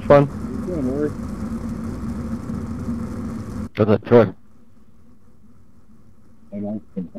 fun. Doing work. How's that truck? I don't think.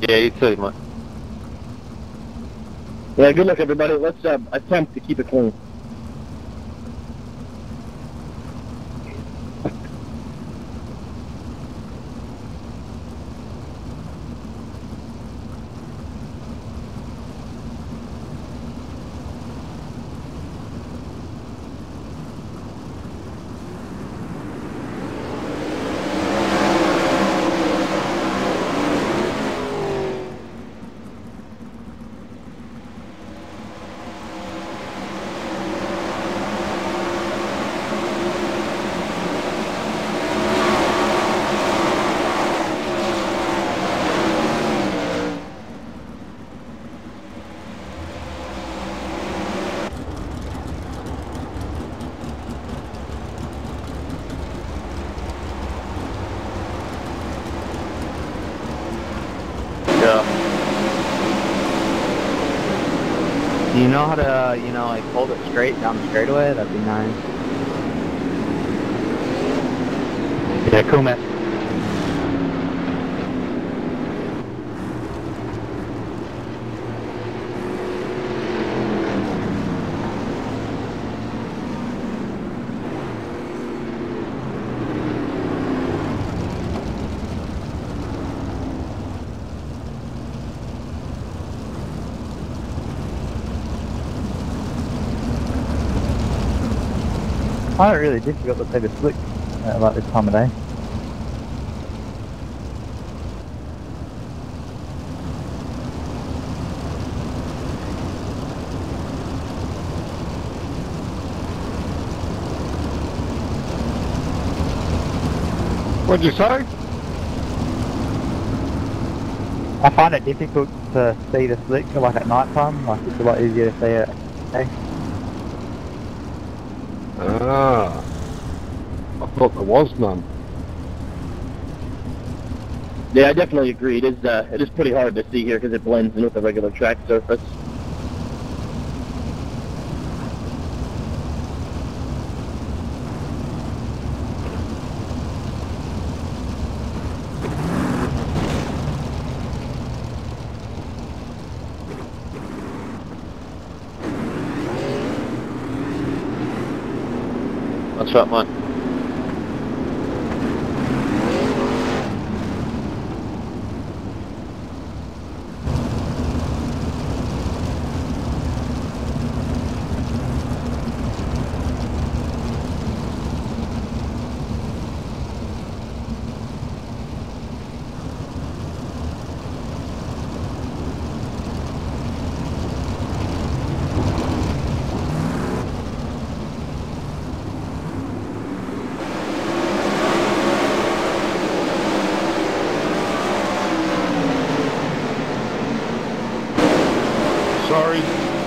Yeah, you too, mate. Yeah, good luck, everybody. Let's attempt to keep it clean. Yeah. Do you know how to, like hold it straight down the straightaway? That'd be nice. Yeah, cool, man. I find it really difficult to take a slick like this time of day. What'd you say? I find it difficult to see the slick like at night time. Like it's a lot easier to see it. Okay. Ah, I thought there was none. Yeah, I definitely agree. It is pretty hard to see here because it blends in with the regular track surface. That's right, mate. Sorry.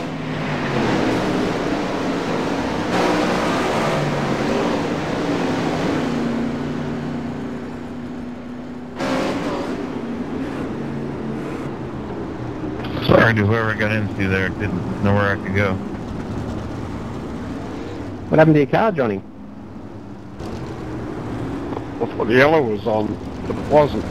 Sorry to whoever got into there, didn't know where I could go. What happened to your car, Johnny? I thought the yellow was on, but it wasn't.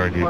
Sorry, dude.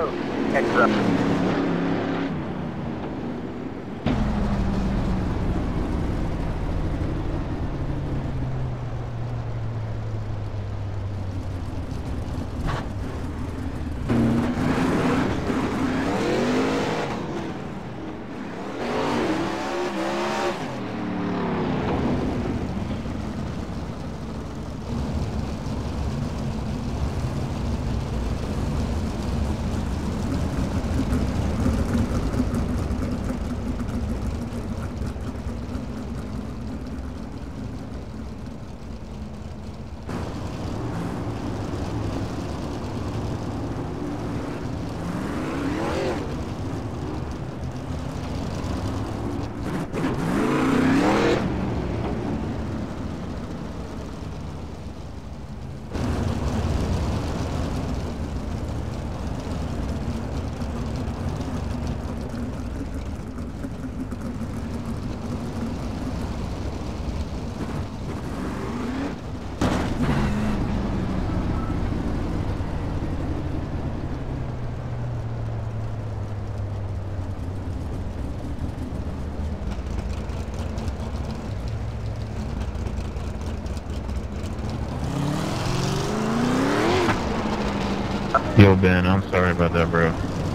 Yo, Ben, I'm sorry about that, bro.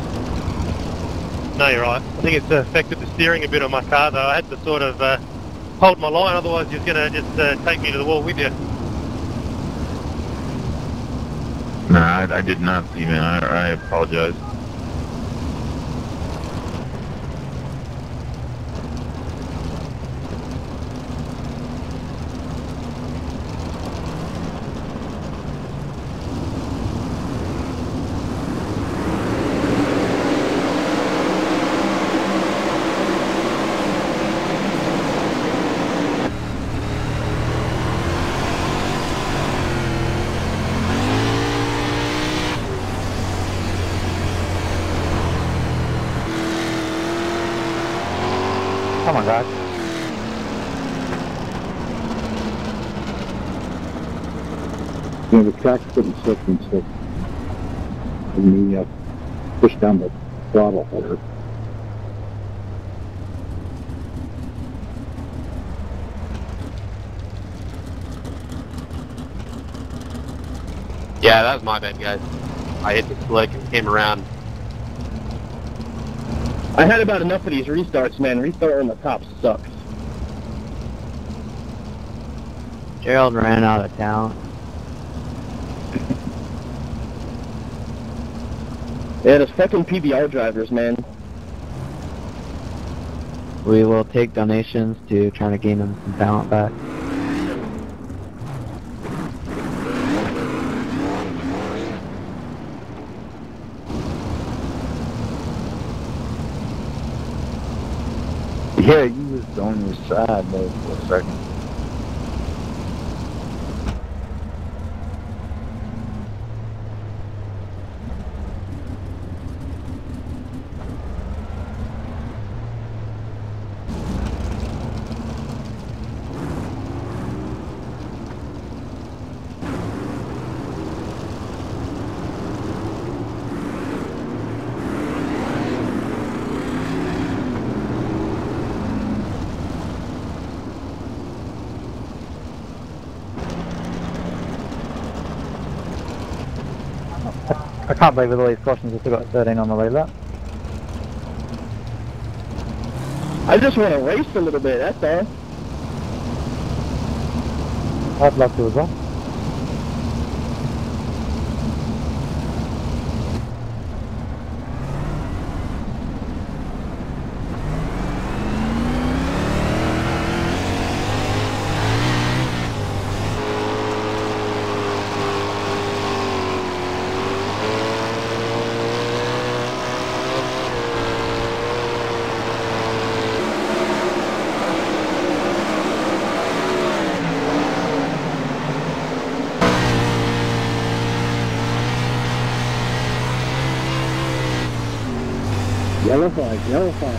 No, you're right. I think it's affected the steering a bit on my car, though. I had to sort of hold my line, otherwise you're going to just take me to the wall with you. Nah, I did not see, man. I apologize. Come on, guys. You know, the track's pretty slick and slick. And we push down the throttle harder. Yeah, that was my bad, guys. I hit the slick and came around. I had about enough of these restarts, man. Restarting on the top sucks. Gerald ran out of town. Yeah, those fucking PBR drivers, man. We will take donations to try to gain them some talent back. Yeah, you was on your side there for a second. I can't believe with all these cautions we still got 13 on the lead lap. I just want to race a little bit, that's all. I'd love to as well. Yellow flag, yellow flag.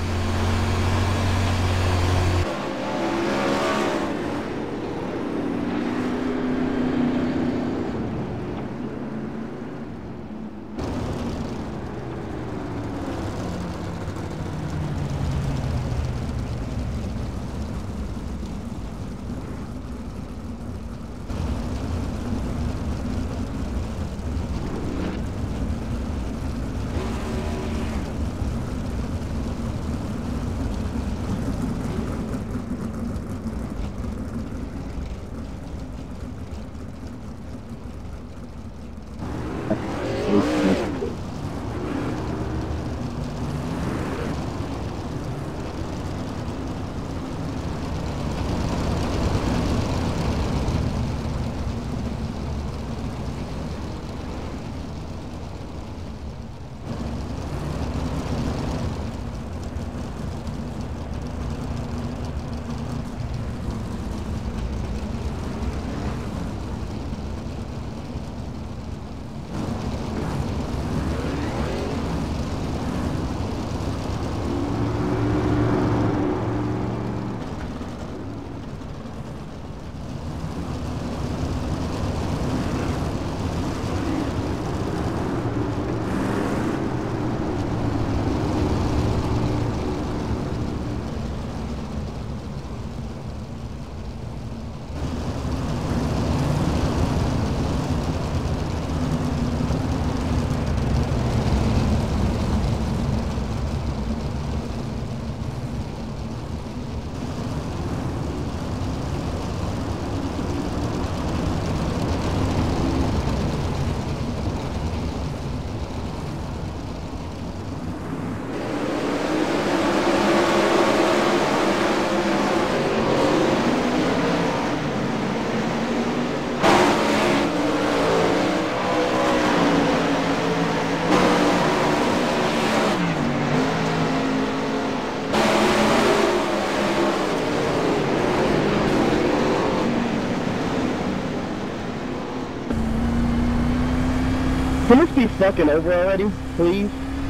Can this be fucking over already, please?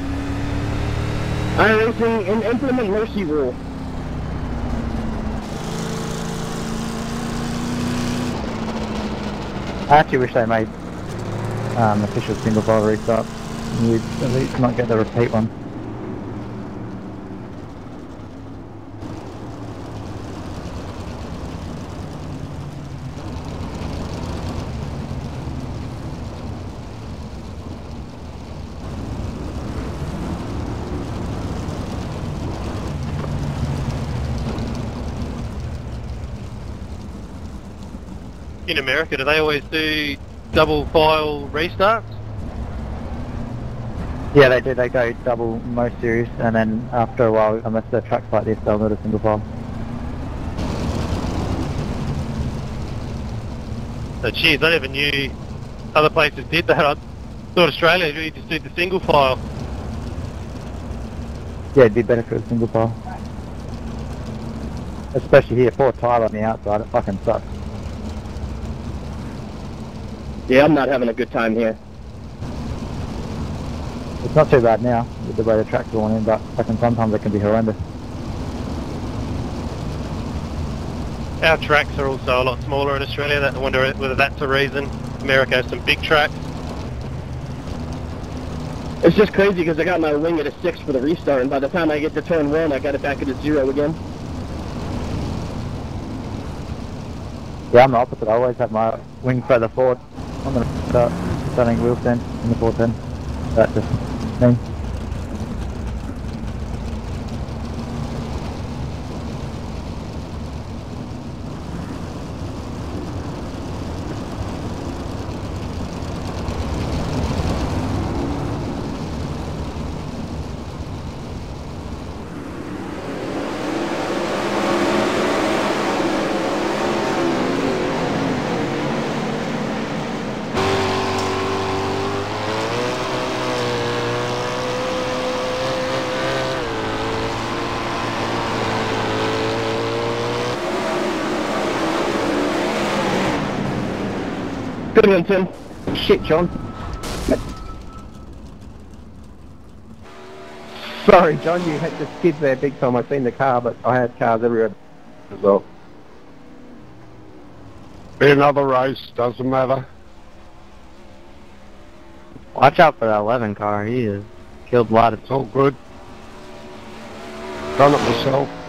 iRacing, and implement mercy rule. I actually wish they made official single file restarts. You'd at least not get the repeat one. In America, do they always do double file restarts? Yeah, they do. They go double most series, and then after a while, unless the track's like this, they'll go to single file. So geez, I never knew other places did that. I thought Australia really just did the single file. Yeah, it'd be better for a single file. Especially here, 4 tile on the outside, it fucking sucks. Yeah, I'm not having a good time here. It's not too bad now, with the way the track's going in, but fucking sometimes it can be horrendous. Our tracks are also a lot smaller in Australia. I wonder whether that's a reason. America has some big tracks. It's just crazy because I got my wing at a 6 for the restart, and by the time I get to turn 1, I got it back at a 0 again. Yeah, I'm the opposite. I always have my wing further forward on the start, starting wheel stand in the 410. That's just me. Good one, Tim. Shit, John. Sorry, John, you had the skid there big time. I seen the car, but I had cars everywhere as well. Be another race, doesn't matter. Watch out for that 11 car. He has killed a lot of. It's all good. Done it myself.